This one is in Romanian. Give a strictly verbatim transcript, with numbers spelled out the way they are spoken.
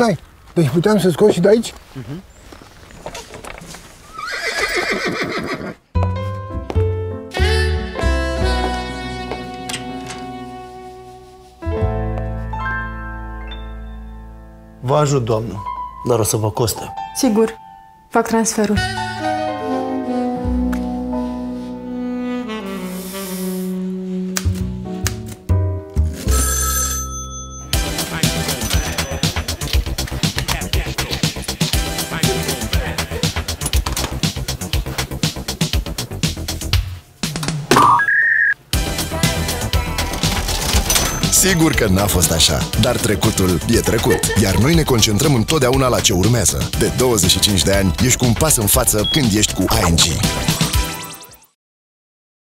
stai. Deci puteam să scot și de aici? Uh-huh. Vă ajut, doamnă, dar o să vă coste. Sigur. Fac transferul. Sigur că n-a fost așa, dar trecutul e trecut, iar noi ne concentrăm întotdeauna la ce urmează. De douăzeci și cinci de ani, ești cu un pas în față când ești cu I N G.